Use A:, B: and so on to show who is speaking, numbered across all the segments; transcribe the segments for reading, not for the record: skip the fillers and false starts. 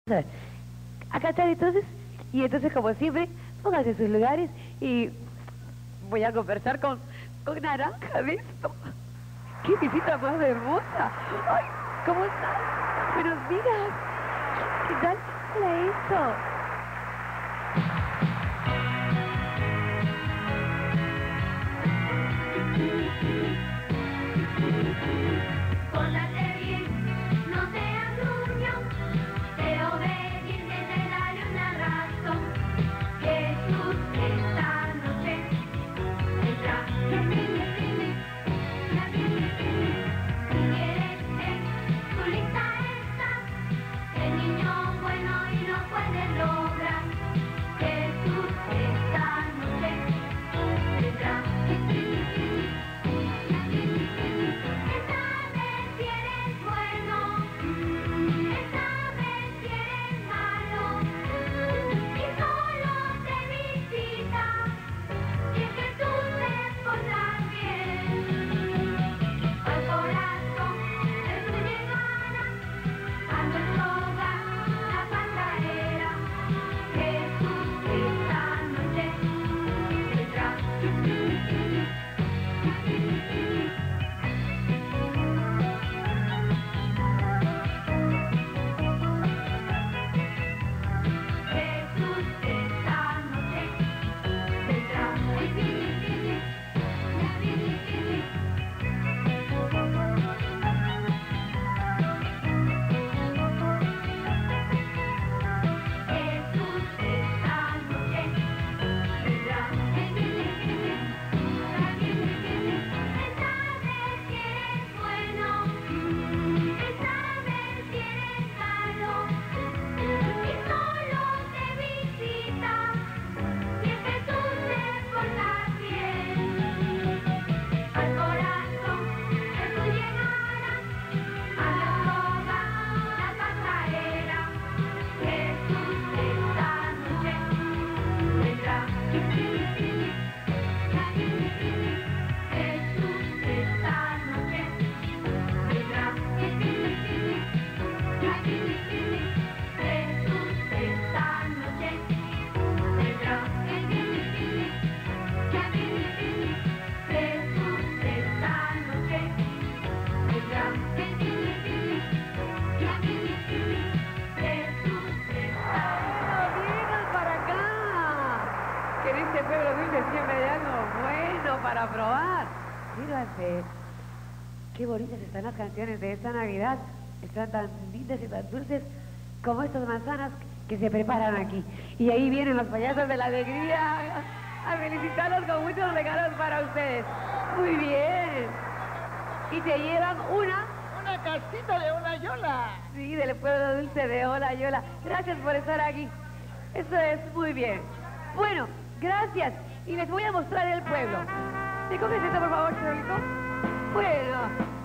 A: A ver, acá están entonces, y entonces como siempre, pónganse en sus lugares y voy a conversar con Naranja de esto. ¡Qué visita más hermosa! ¡Ay! ¿Cómo estás? Buenos días. ¿Qué tal? Hola, eso. En este pueblo dulce siempre hay algo bueno para probar. Mírate, qué bonitas están las canciones de esta Navidad. Están tan lindas y tan dulces como estas manzanas que se preparan aquí. Y ahí vienen los payasos de la alegría a felicitarlos con muchos regalos para ustedes. Muy bien. Y te llevan una
B: casita de Olayola.
A: Sí, del pueblo dulce de Olayola. Gracias por estar aquí. Eso es muy bien. Bueno, gracias. Y les voy a mostrar el pueblo. ¿Me coges esto, por favor, Charlito? Bueno,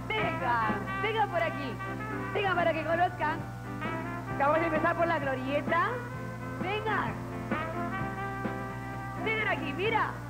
A: vengan por aquí. Vengan para que conozcan. Acabamos de empezar por la glorieta. Vengan. Vengan aquí, mira.